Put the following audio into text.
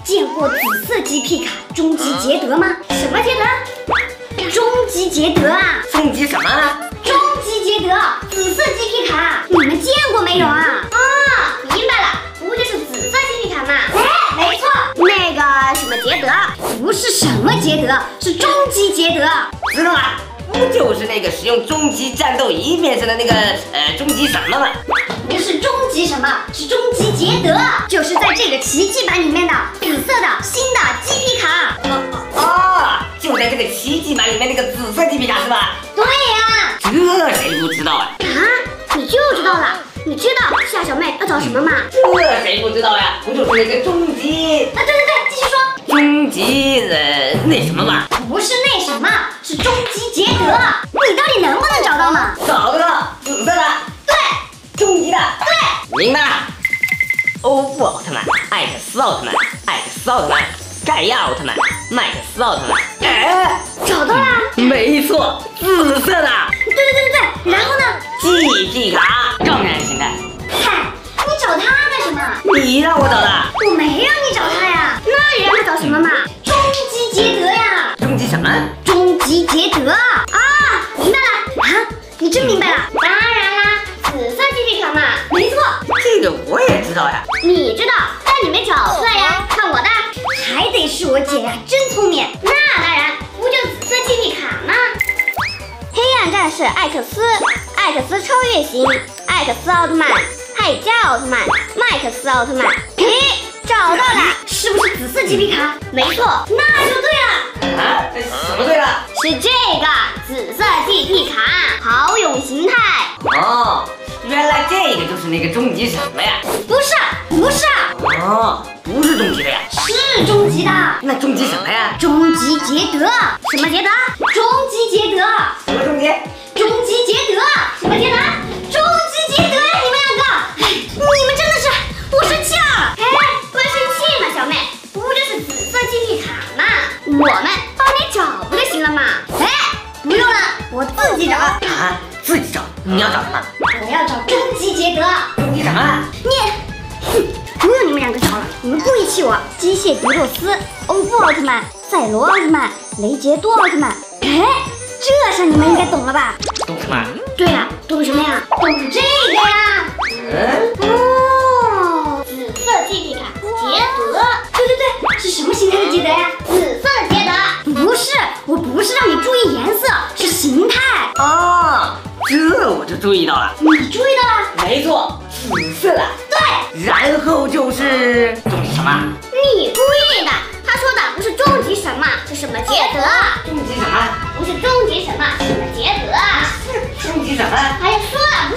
见过紫色 GP 卡终极捷德吗？什么捷德？终极捷德啊！ 终极什么啊？ 终极捷德，紫色 GP 卡，你们见过没有啊？啊，明白了，不就是紫色 GP 卡吗？哎，没错，那个什么捷德，不是什么捷德，是终极捷德。 知道了，不就是那个使用终极战斗仪变身的那个终极什么吗？ 不是终极什么，是终极捷德，就是在这个奇迹版里面的紫色的新的 GP 卡。 就在这个奇迹版里面那个紫色 GP 卡是吧？ 对呀。 这谁不知道啊？ 啊，你就知道了。你知道夏小妹要找什么吗？ 这谁不知道呀？不就是那个终极？ 啊，对，继续说。 终极那什么嘛？ 不是那什么，是终极捷德。你到底能不能找到嘛？ 找得到，紫色的。 对。 终极的。 对。 明白了。欧布奥特曼、艾克斯奥特曼、艾克斯奥特曼、盖亚奥特曼、麦克斯奥特曼。哎， 找到啦！ 没错，紫色的。 对，然后呢 ？GP 卡，当然形态。 嗨，你找他干什么？ 你让我找的。 我没让你找他呀，那你让他找什么嘛？终极捷德呀！ 终极什么？ 终极捷德啊！明白了啊？你真明白了？当然啦，紫色 GP 卡嘛，没错。 这个我也知道呀。 你知道，但你没找出来呀。看我的，还得是我姐呀，真聪明。那当然，不就紫色 GP 卡吗？黑暗战士艾克斯，艾克斯超越型，艾克斯奥特曼，泰迦奥特曼，麦克斯奥特曼。嘿，找到了，是不是紫色 GP 卡？没错，那就对了。 啊？什么对了？ 是这个紫色 GP 卡，豪勇形态。 哦，原来这个就是那个终极什么呀？ 不是。 哦，不是终极的呀？ 是终极的。 那终极什么呀？ 终极捷德。什么捷德？终极捷德。 什么终极？ 终极捷德。什么捷德？终极捷德呀！你们两个，你们真的是，我生气了。哎，不要生气嘛，小妹，不就是紫色 GP 卡嘛，我们帮你找不就行了嘛？哎，不用了，我自己找。 啊，自己找？你要找什么？ 我要找终极捷德。 终极什么？ 不用你们两个找了，你们故意气我。机械迪洛斯、欧布奥特曼、赛罗奥特曼、雷杰多奥特曼。哎，这事你们应该懂了吧？ 懂什么？ 对了，懂什么呀？懂这个呀。哦，紫色 GP 卡捷德。对，是什么形态的捷德呀？紫色捷德。不是，我不是让你注意颜色，是形态。 哦，这我就注意到了。 你注意到了？ 没错，紫色的。 对。 然后就是终极什么？ 你故意的。他说的不是终极什么，是什么捷德？ 终极什么？ 不是终极什么，什么捷德？ 是终极什么？ 哎呀，说了